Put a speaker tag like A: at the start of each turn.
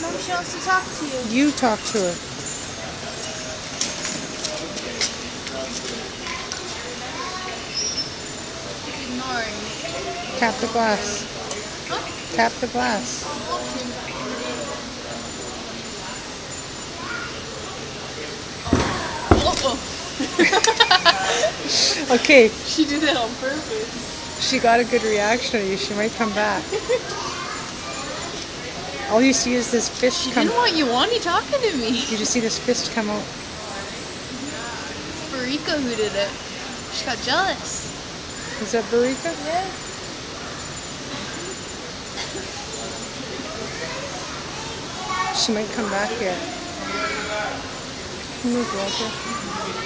A: Mom, she wants to talk to you.
B: You talk to her.
A: Ignoring.
B: Tap the glass.
A: Huh?
B: Tap the glass. Okay.
A: She did that on purpose.
B: She got a good reaction out of you. She might come back. All you see is this fist
A: She
B: come.
A: didn't want Yuani talking to me.
B: You just see this fist come out.
A: It's Barika who did it. She got jealous.
B: Is that Barika?
A: Yeah.
B: She might come back here. Move, Walter.